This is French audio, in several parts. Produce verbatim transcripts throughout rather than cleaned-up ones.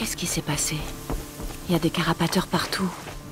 Qu'est-ce qui s'est passé? Il y a des carapateurs partout.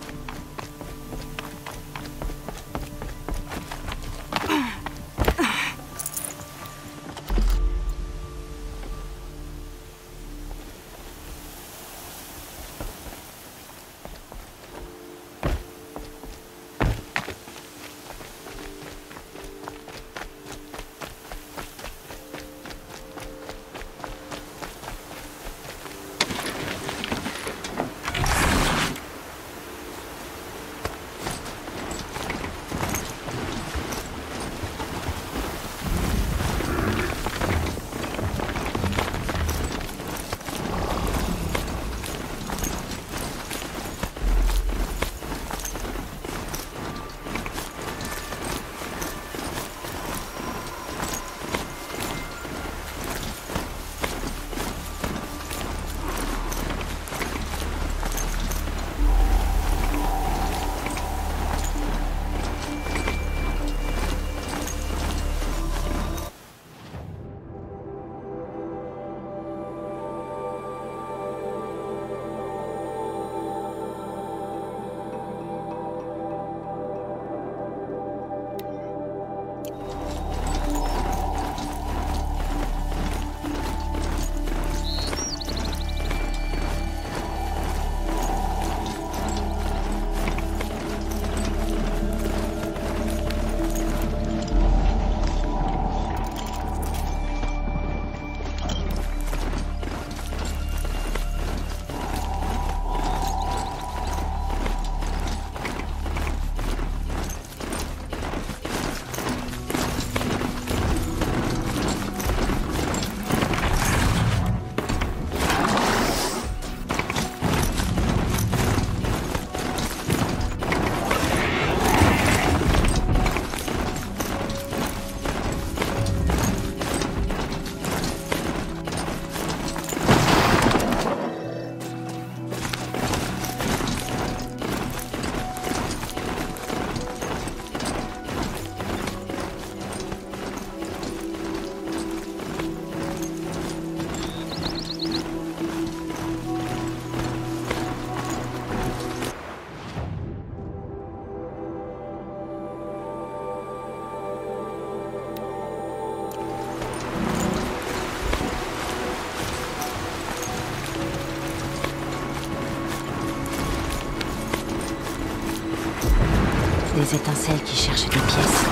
Des étincelles qui cherchent des pièces.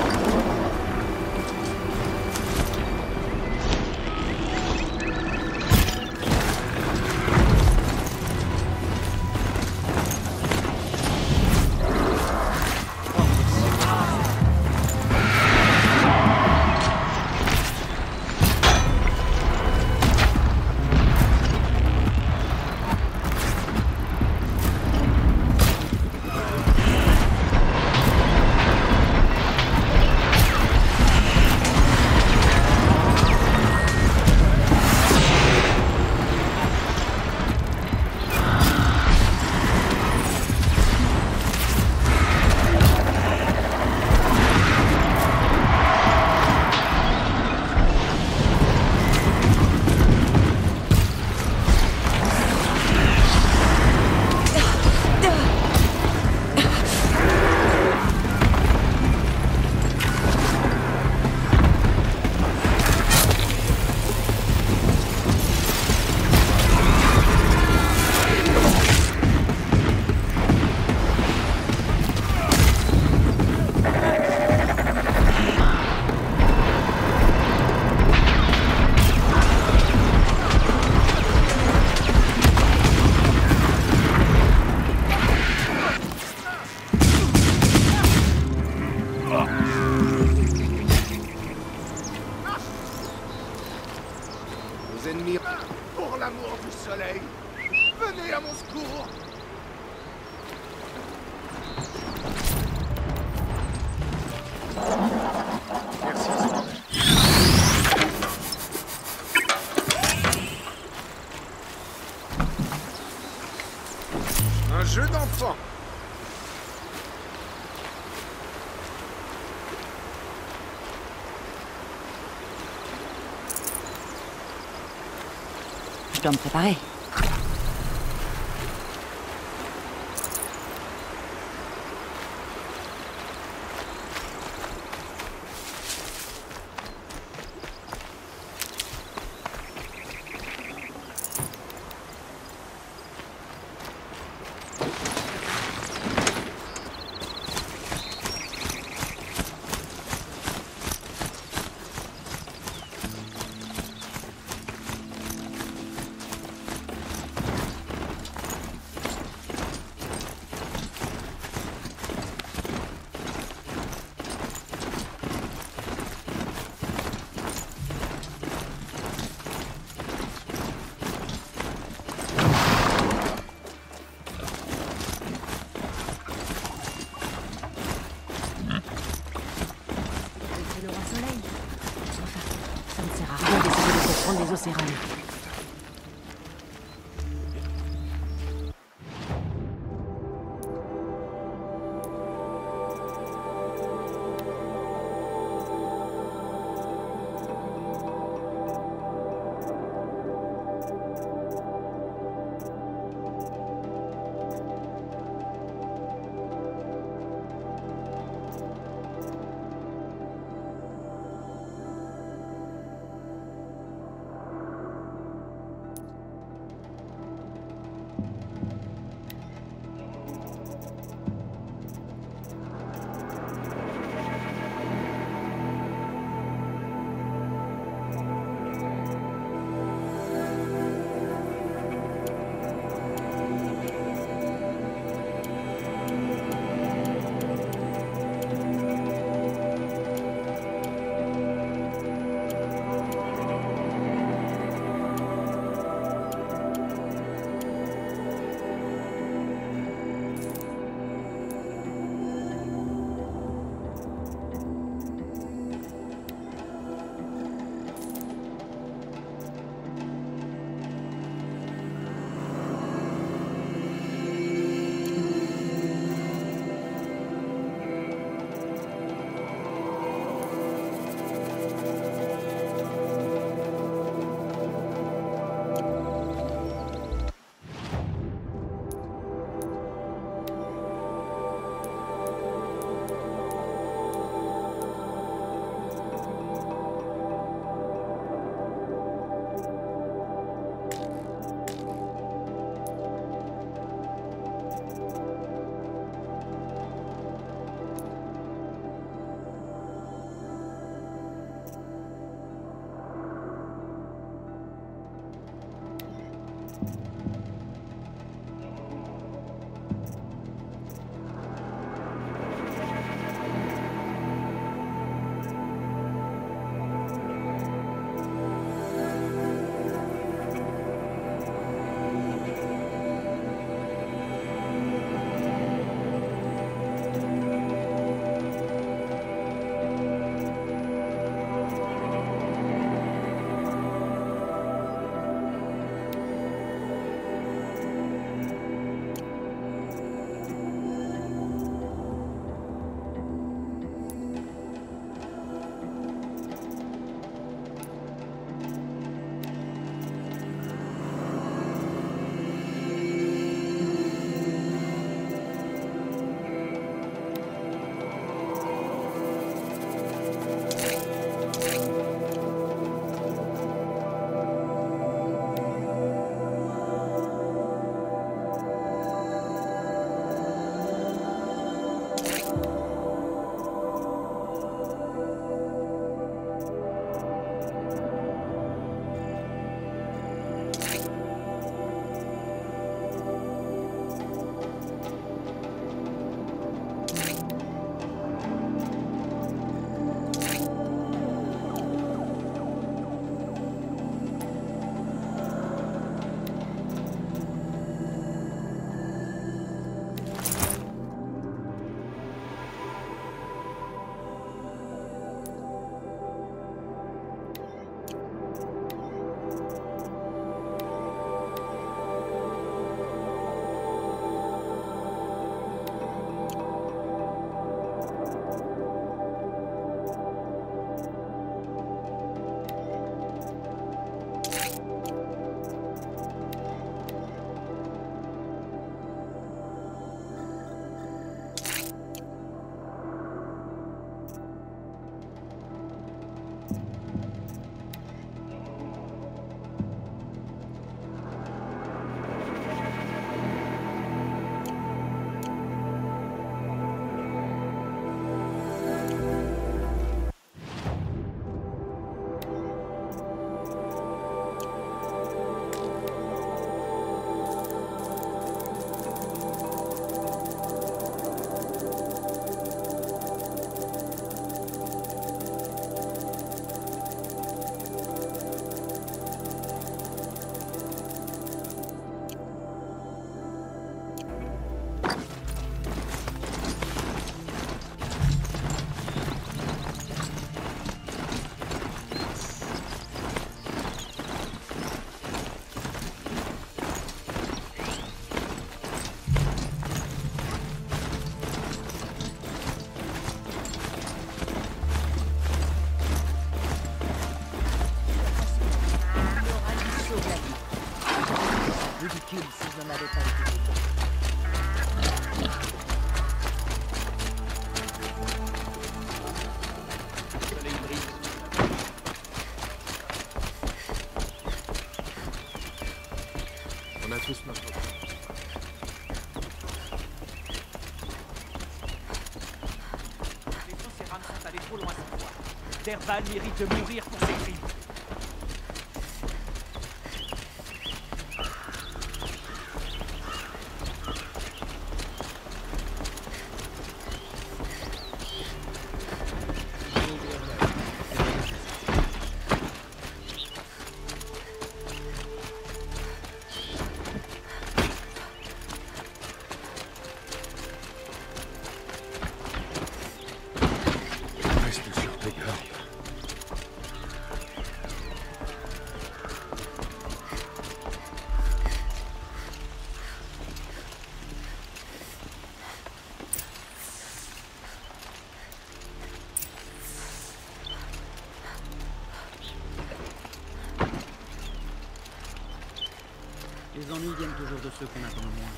Ennemis, pour l'amour du soleil, venez à mon secours. Merci. Un jeu d'enfant. Je dois me préparer. soleil. Enfin, ça ne sert à rien d'essayer de comprendre les océranes. tous notre... Les Océranes sont allés trop loin cette fois. Derval mérite de mourir pour ses crimes. Les ennuis viennent toujours de ceux qu'on attend le moins.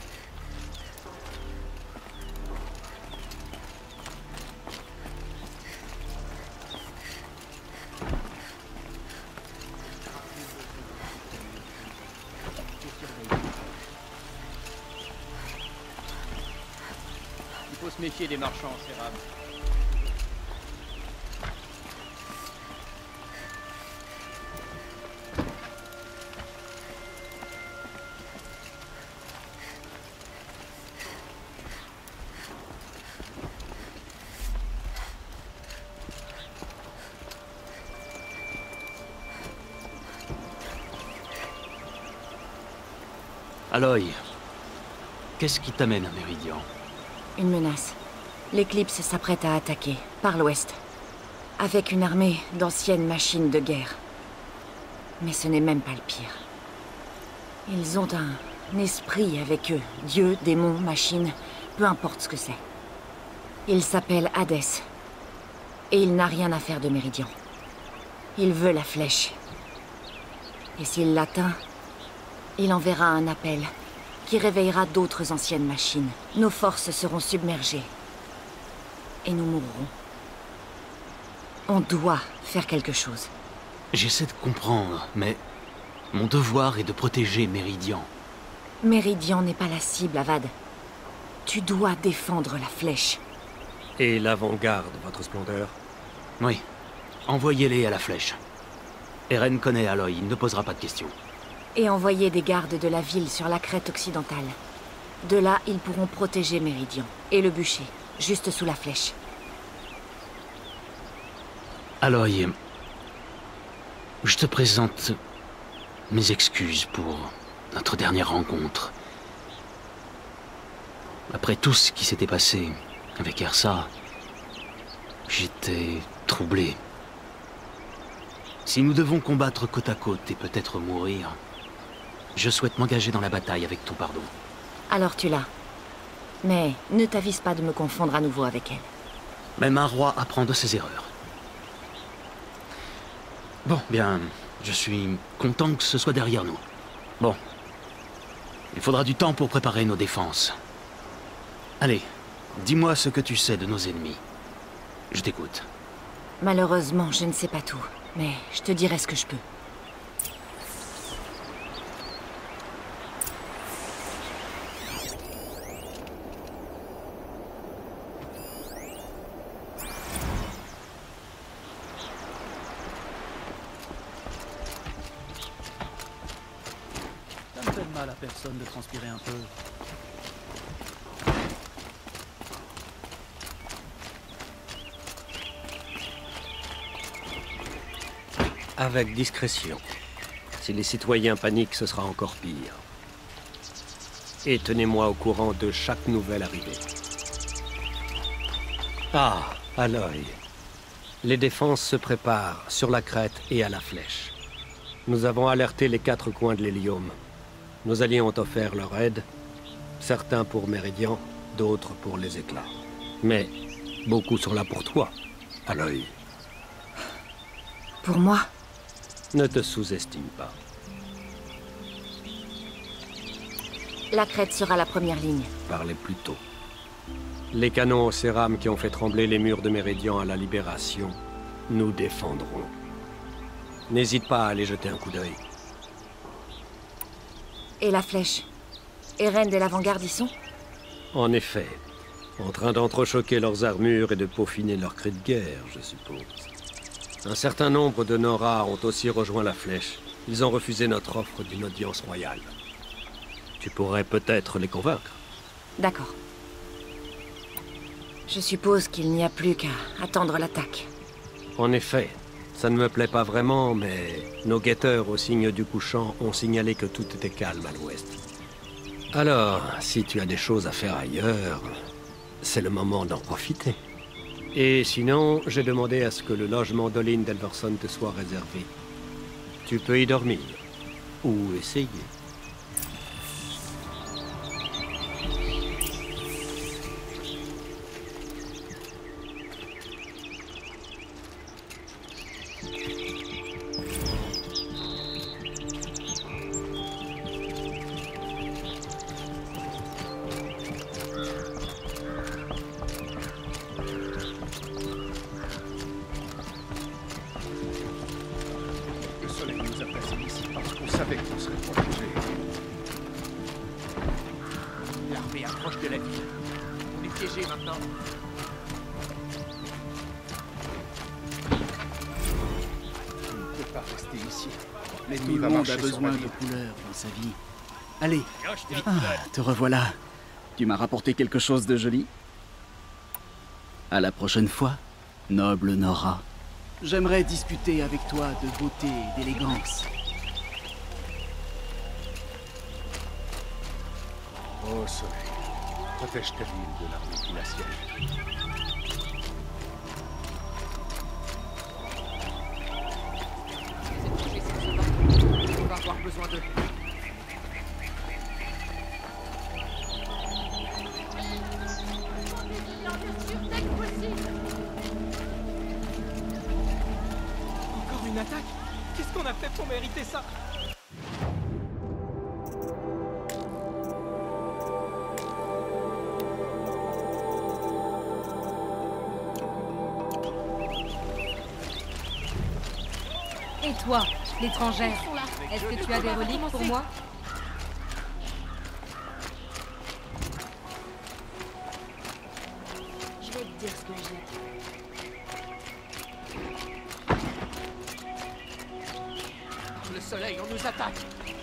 Il faut se méfier des marchands en cérame. Aloy, qu'est-ce qui t'amène à Méridian? Une menace. L'Éclipse s'apprête à attaquer, par l'ouest. Avec une armée d'anciennes machines de guerre. Mais ce n'est même pas le pire. Ils ont un esprit avec eux. Dieu, démon, machine, peu importe ce que c'est. Il s'appelle Hadès. Et il n'a rien à faire de Méridian. Il veut la flèche. Et s'il l'atteint, il enverra un appel qui réveillera d'autres anciennes machines. Nos forces seront submergées. Et nous mourrons. On doit faire quelque chose. J'essaie de comprendre, mais mon devoir est de protéger Méridian. Méridian n'est pas la cible, Avad. Tu dois défendre la flèche. Et l'avant-garde, votre splendeur? Oui, envoyez-les à la flèche. Eren connaît Aloy, il ne posera pas de questions. Et envoyer des gardes de la ville sur la crête occidentale. De là, ils pourront protéger Méridian. Et le bûcher, juste sous la flèche. Aloy, je te présente mes excuses pour notre dernière rencontre. Après tout ce qui s'était passé avec Ersa, j'étais troublé. Si nous devons combattre côte à côte et peut-être mourir, je souhaite m'engager dans la bataille avec ton pardon. Alors tu l'as. Mais ne t'avise pas de me confondre à nouveau avec elle. Même un roi apprend de ses erreurs. Bon, bien, je suis content que ce soit derrière nous. Bon, il faudra du temps pour préparer nos défenses. Allez, dis-moi ce que tu sais de nos ennemis. Je t'écoute. Malheureusement, je ne sais pas tout. Mais je te dirai ce que je peux. Ça ne fait de mal à personne de transpirer un peu. Avec discrétion. Si les citoyens paniquent, ce sera encore pire. Et tenez-moi au courant de chaque nouvelle arrivée. Ah, Aloy. Les défenses se préparent sur la crête et à la flèche. Nous avons alerté les quatre coins de l'hélium. Nos alliés ont offert leur aide, certains pour Méridian, d'autres pour les éclats. Mais beaucoup sont là pour toi, Aloy. Pour moi? Ne te sous-estime pas. La crête sera la première ligne. Parlez plus tôt. Les canons au cérame qui ont fait trembler les murs de Méridian à la Libération, nous défendrons. N'hésite pas à aller jeter un coup d'œil. Et la flèche? Eren et l'avant-garde y sont? En effet. En train d'entrechoquer leurs armures et de peaufiner leurs cris de guerre, je suppose. Un certain nombre de Nora ont aussi rejoint la Flèche. Ils ont refusé notre offre d'une audience royale. Tu pourrais peut-être les convaincre. D'accord. Je suppose qu'il n'y a plus qu'à attendre l'attaque. En effet. Ça ne me plaît pas vraiment, mais nos guetteurs au signe du couchant ont signalé que tout était calme à l'ouest. Alors, si tu as des choses à faire ailleurs, c'est le moment d'en profiter. Et sinon, j'ai demandé à ce que le logement d'Olin d'Elverson te soit réservé. Tu peux y dormir. Ou essayer. L'armée approche de la ville. On est piégés maintenant. On ne peut pas rester ici. Tout L'ennemi le va monde marcher a sur besoin la de ville. couleurs dans sa vie. Allez, Cache tes ah, te revoilà. Tu m'as rapporté quelque chose de joli? À la prochaine fois, noble Nora. J'aimerais discuter avec toi de beauté et d'élégance. Ô soleil, protège ta ville de l'armée qui l'assiège. On va avoir besoin d'eux. Encore une attaque? Qu'est-ce qu'on a fait pour mériter ça? Et toi, l'étrangère, est-ce que tu as des reliques pour moi? Je vais te dire ce que j'ai. Le soleil, on nous attaque.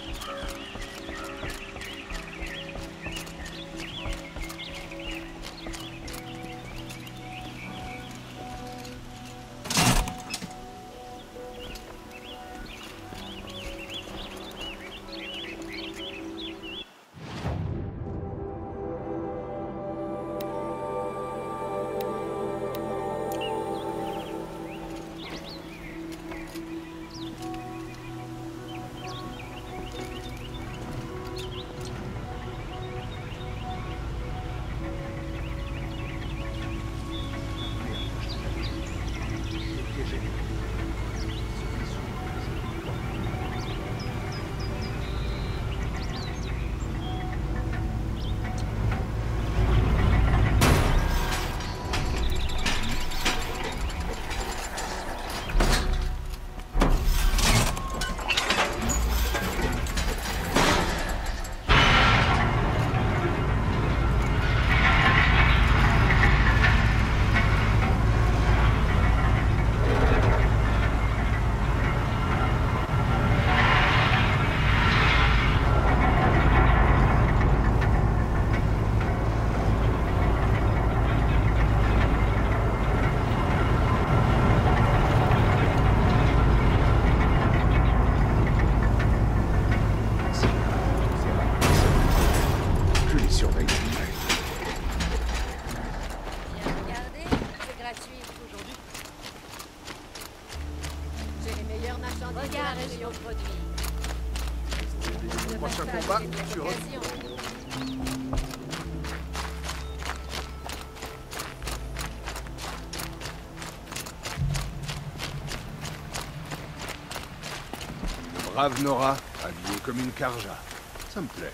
Je les surveille. Viens regarder, c'est gratuit aujourd'hui. J'ai les meilleurs marchandises de la région produits. Le prochain combat sur eux. Brave Nora, habillée comme une Karja. Ça me plaît.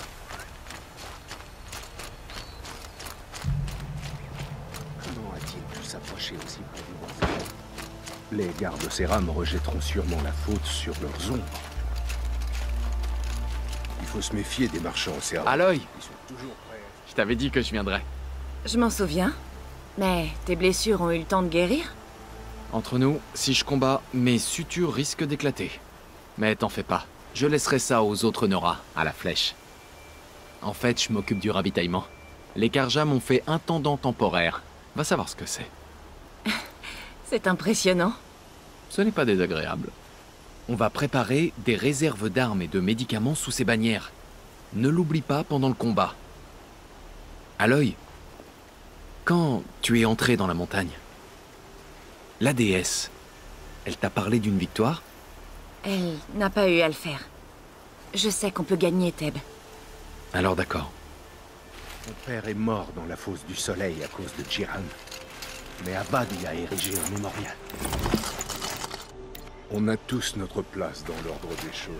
Comment a-t-il pu s'approcher aussi près du bois? Les gardes Serra me rejetteront sûrement la faute sur leurs ombres. Il faut se méfier des marchands au cerveau. Aloy, Ils sont toujours prêts. je t'avais dit que je viendrais. Je m'en souviens. Mais tes blessures ont eu le temps de guérir? Entre nous, si je combats, mes sutures risquent d'éclater. Mais t'en fais pas. Je laisserai ça aux autres Nora, à la flèche. En fait, je m'occupe du ravitaillement. Les Carja m'ont fait un tendant temporaire. Va savoir ce que c'est. C'est impressionnant. Ce n'est pas désagréable. On va préparer des réserves d'armes et de médicaments sous ces bannières. Ne l'oublie pas pendant le combat. Aloy, quand tu es entré dans la montagne, la déesse, elle t'a parlé d'une victoire? Elle n'a pas eu à le faire. Je sais qu'on peut gagner, Thèbes. Alors d'accord. Mon père est mort dans la fosse du soleil à cause de Jiran. Mais Abad y a érigé un mémorial. On a tous notre place dans l'ordre des choses.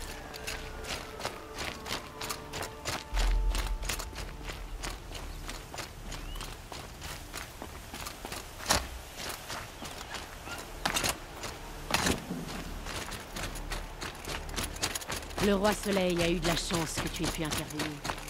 Le roi Soleil a eu de la chance que tu aies pu intervenir.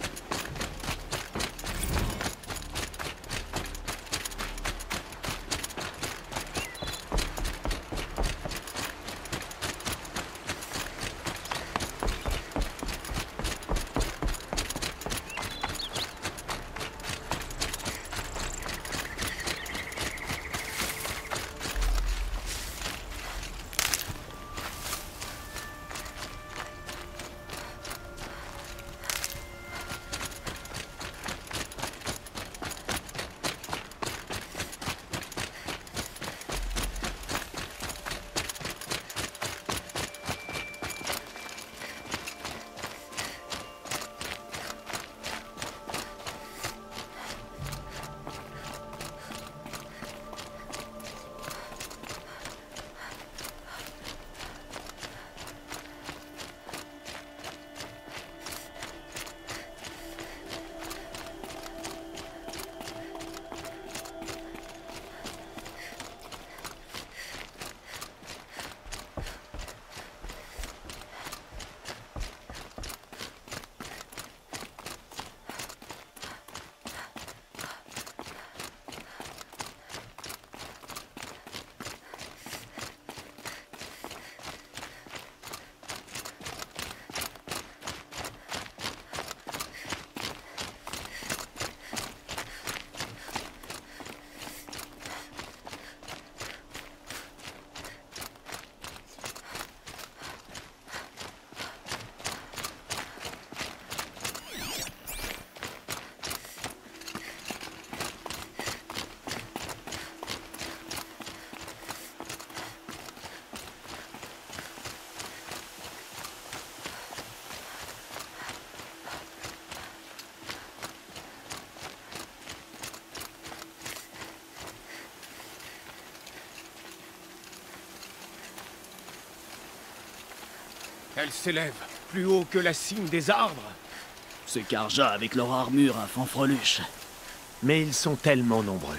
Elle s'élève plus haut que la cime des arbres. Ces Carja avec leur armure à fanfreluche. Mais ils sont tellement nombreux.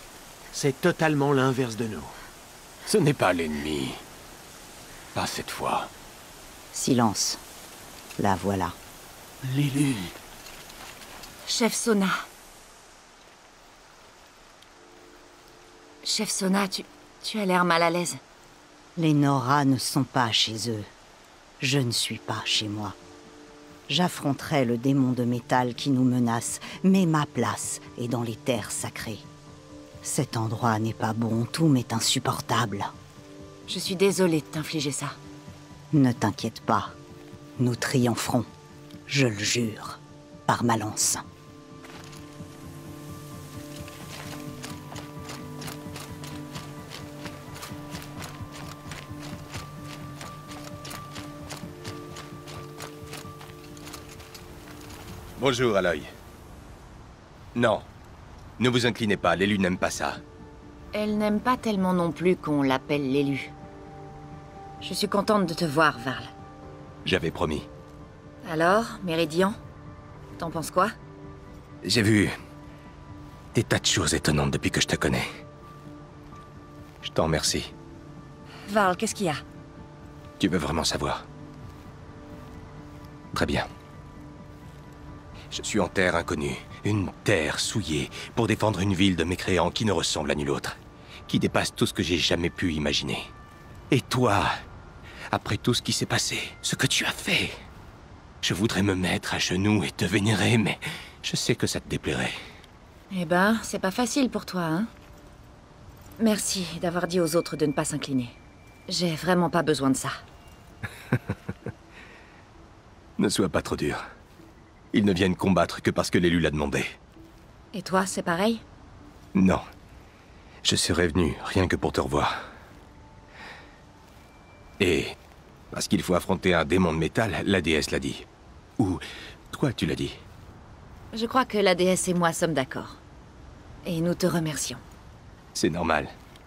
C'est totalement l'inverse de nous. Ce n'est pas l'ennemi. Pas cette fois. Silence. La voilà. L'élu. Chef Sona. Chef Sona, tu... tu as l'air mal à l'aise. Les Nora ne sont pas chez eux. Je ne suis pas chez moi. J'affronterai le démon de métal qui nous menace, mais ma place est dans les terres sacrées. Cet endroit n'est pas bon, tout m'est insupportable. Je suis désolée de t'infliger ça. Ne t'inquiète pas. Nous triompherons. Je le jure. Par ma lance. Bonjour, Aloy. Non. Ne vous inclinez pas, l'élu n'aime pas ça. Elle n'aime pas tellement non plus qu'on l'appelle l'élu. Je suis contente de te voir, Varl. J'avais promis. Alors, Méridian? T'en penses quoi? J'ai vu des tas de choses étonnantes depuis que je te connais. Je t'en remercie. Varl, qu'est-ce qu'il y a? Tu veux vraiment savoir? Très bien. Je suis en terre inconnue. Une terre souillée pour défendre une ville de mécréants qui ne ressemble à nulle autre. Qui dépasse tout ce que j'ai jamais pu imaginer. Et toi, après tout ce qui s'est passé, ce que tu as fait, je voudrais me mettre à genoux et te vénérer, mais je sais que ça te déplairait. Eh ben, c'est pas facile pour toi, hein? Merci d'avoir dit aux autres de ne pas s'incliner. J'ai vraiment pas besoin de ça. Ne sois pas trop dur. Ils ne viennent combattre que parce que l'élu l'a demandé. Et toi, c'est pareil? Non. Je serais venu rien que pour te revoir. Et parce qu'il faut affronter un démon de métal, la déesse l'a dit. Ou toi, tu l'as dit. Je crois que la déesse et moi sommes d'accord. Et nous te remercions. C'est normal.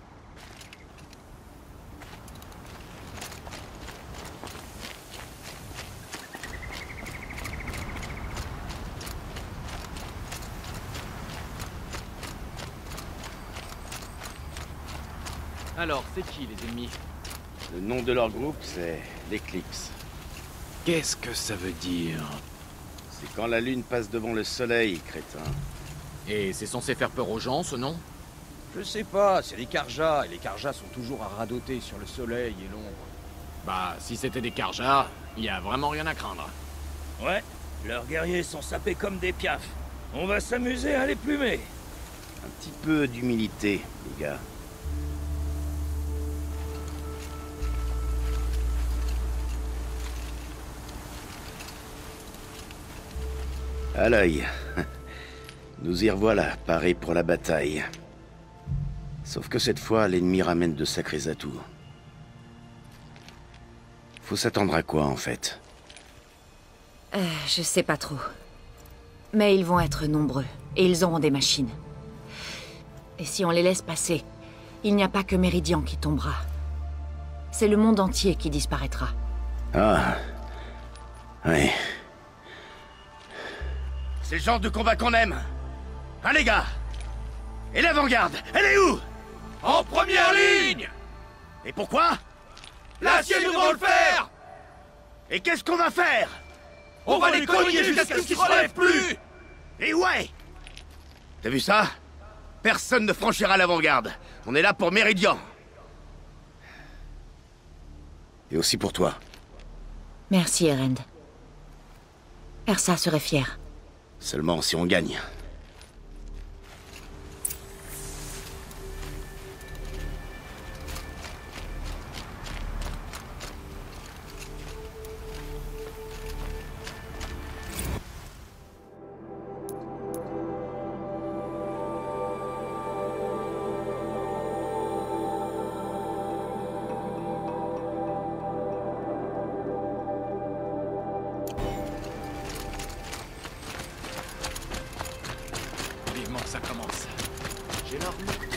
Alors, c'est qui les ennemis? Le nom de leur groupe, c'est l'Éclipse. Qu'est-ce que ça veut dire? C'est quand la lune passe devant le soleil, crétin. Et c'est censé faire peur aux gens, ce nom? Je sais pas, c'est les Karjas, et les Karjas sont toujours à radoter sur le soleil et l'ombre. Bah, si c'était des Karjas, y a vraiment rien à craindre. Ouais, leurs guerriers sont sapés comme des piafs. On va s'amuser à les plumer. Un petit peu d'humilité, les gars. À l'œil. Nous y revoilà, parés pour la bataille. Sauf que cette fois, l'ennemi ramène de sacrés atouts. Faut s'attendre à quoi, en fait? Euh, je sais pas trop. Mais ils vont être nombreux, et ils auront des machines. Et si on les laisse passer, il n'y a pas que Méridian qui tombera. C'est le monde entier qui disparaîtra. Ah... ouais... C'est le genre de combat qu'on aime. Hein, les gars? Et l'avant-garde, elle est où? En première ligne! Et pourquoi? L'acier nous devons le faire! Et qu'est-ce qu'on va faire? On, On va les cogner jusqu'à ce qu'ils se relèvent plus! Et ouais! T'as vu ça? Personne ne franchira l'avant-garde. On est là pour Méridian. Et aussi pour toi. Merci, Erend. Ersa serait fière. Seulement si on gagne. Ça commence. J'ai leur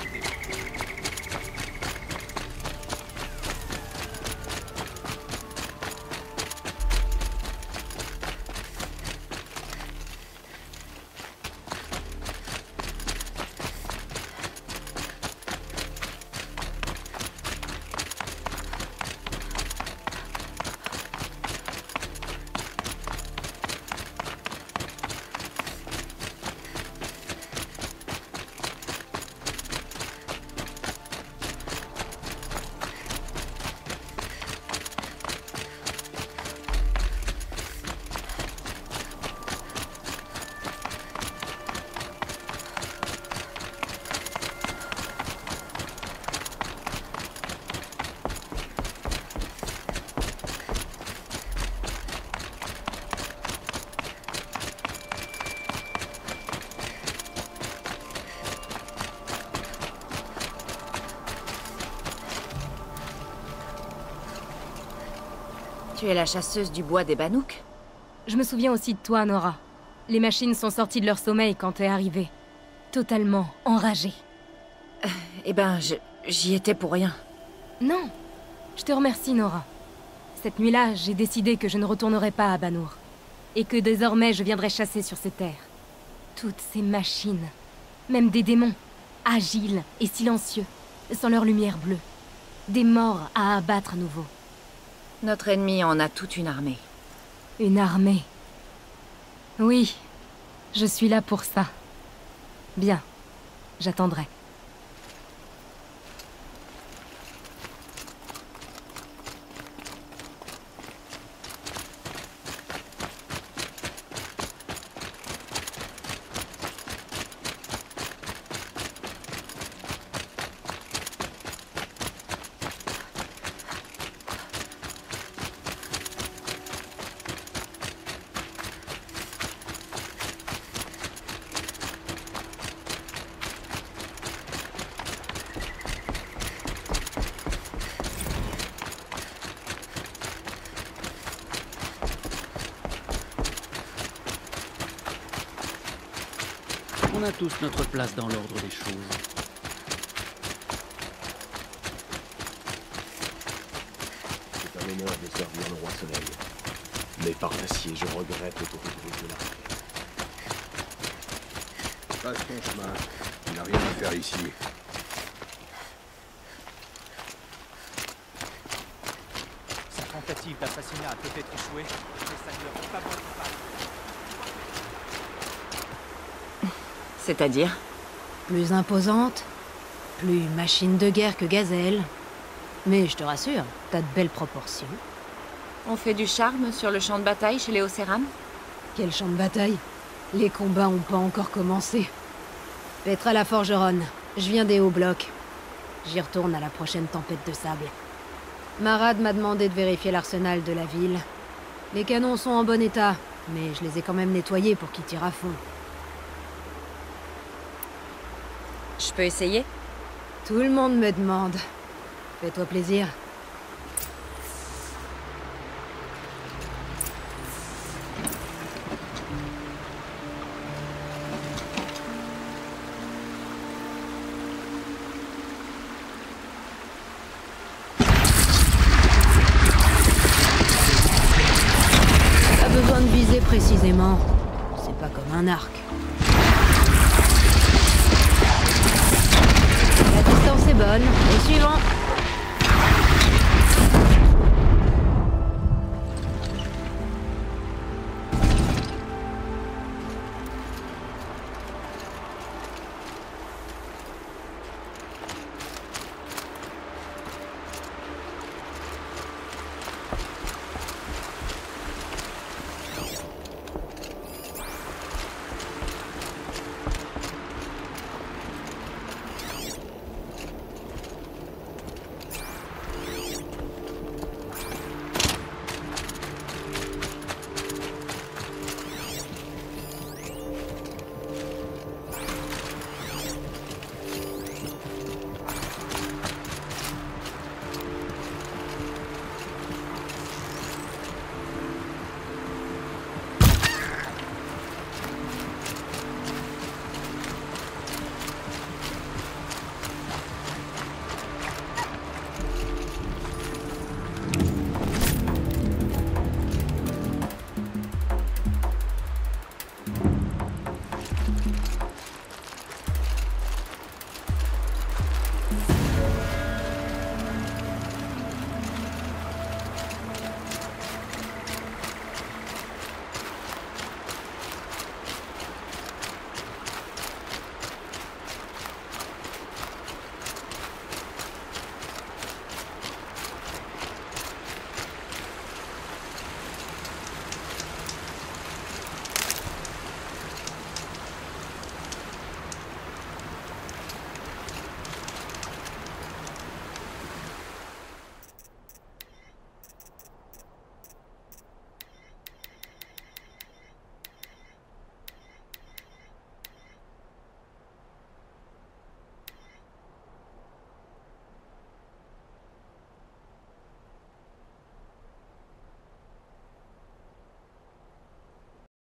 Tu es la chasseuse du bois des Banouks? Je me souviens aussi de toi, Nora. Les machines sont sorties de leur sommeil quand t'es arrivée. Totalement enragée. Euh, eh ben, je... j'y étais pour rien. Non. Je te remercie, Nora. Cette nuit-là, j'ai décidé que je ne retournerai pas à Bannour. Et que désormais, je viendrai chasser sur ces terres. Toutes ces machines. Même des démons. Agiles et silencieux. Sans leur lumière bleue. Des morts à abattre à nouveau. Notre ennemi en a toute une armée. Une armée. Oui, Je suis là pour ça. Bien. J'attendrai. On a tous notre place dans l'ordre des choses. C'est un honneur de servir le roi Soleil. Mais par l'acier, je regrette le corridor de la paix. Passe ton chemin. Il n'a rien à faire ici. Sa tentative d'assassinat a peut-être échoué, mais ça ne leur favorise pas. C'est-à-dire? Plus imposante, plus machine de guerre que gazelle. Mais je te rassure, t'as de belles proportions. On fait du charme sur le champ de bataille chez les Océranes? Quel champ de bataille? Les combats ont pas encore commencé. Petra la forgeronne, je viens des hauts blocs. J'y retourne à la prochaine tempête de sable. Marad m'a demandé de vérifier l'arsenal de la ville. Les canons sont en bon état, mais je les ai quand même nettoyés pour qu'ils tirent à fond. Je peux essayer? Tout le monde me demande. Fais-toi plaisir. Pas besoin de viser précisément. C'est pas comme un arc. La distance est bonne. Et suivant.